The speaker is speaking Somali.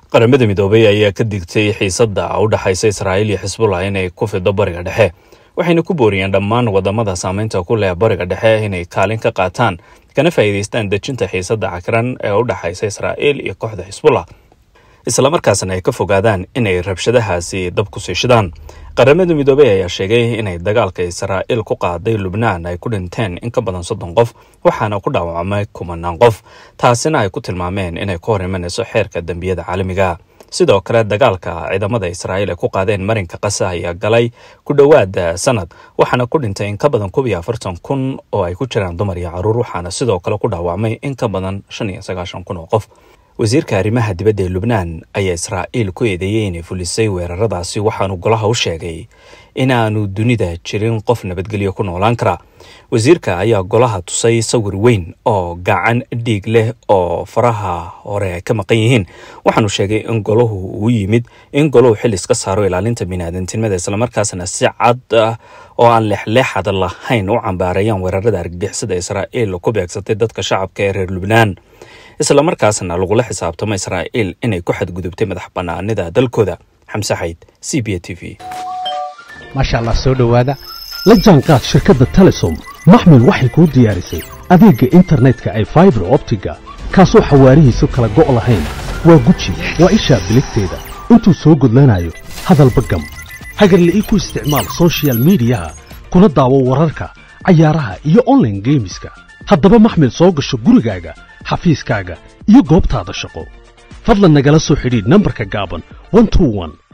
qaramada midoobay ayaa ka digtay xiisadda u dhaxaysa Israa'iil iyo Xisbullah inay ku fido bariga dhexe waxayna ku booriyeen dhammaan wadamada saameynta ku leh bariga dhexe inay kaalin ka qaataan kana faa'iideystaan dejinta xiisadda cakran ee u dhaxaysa Israa'iil iyo kooxda Xisbullah isla markaasna ay ka fogaadaan inay rabshadahaasi dab ku siishadaan qaramada midoobay ayaa sheegay inay dagaalka Israa'iil ku qaaday Lubnaan ay ku dhinteen in ka badan 30 qof waxaana ku dhaawacmay 10 qof taasina ay ku tilmaameen inay ku horimanayso xeerka dambiyada caalamiga sidoo kale dagaalka ciidamada Israa'iil ay ku qaadeen marinka Gaza ayaa galay ku dhawaad sanad waxaana ku dhintay in ka badan 40,000 oo ay ku jiraan dumar iyo caruur waxaana sidoo kale ku dhaawacmay in ka badan 95,000 oo qof wasiirka arrimaha dibadda ee Lubnaan ayaa Israa'iil ku eedeeyay inay fulisay weeraradaasi waxaanu golaha u sheegay inaanu dunida jirin qof nabadgelyo ku noolaan kara wasiirka ayaa golaha tusay sawir weyn oo gacan dhiig leh oo faraha hore ka maqan yihiin waxaanu sheegay in golahu uu yimid in golahu xil iska saaro ilaalinta bini'aadantinimada isla markaasna si cad oo aan leexleexad lahayn u cambaarayaan weerarada argagixisada Israa'iil ku beegsatay dadka shacabka ee reer Lubnaan isla markaasna lagu la xisaabtamo Israa'iil inay ku xadgudubtay madax banaanida dalkooda Xamse Xayd CBA TV Masha Allah soo dhawaada la jaanqaad shirkadda Telesom maxmil waxay ku diyaarisay adeega internetka ay fiber optiga kaasoo xawaarihiisu kala go' lahayn waa guji waa isha biligteeda intuu soo gudlanayo hadalba gam hagarle ku isticmaal social media kuna daawo wararka cayaaraha iyo online gameska haddaba maxmil soo gasho gurigaaga xafiiskaaga iyo goobtaada shaqo fadlan nagala soo xidhiidh nambarka gaaban 121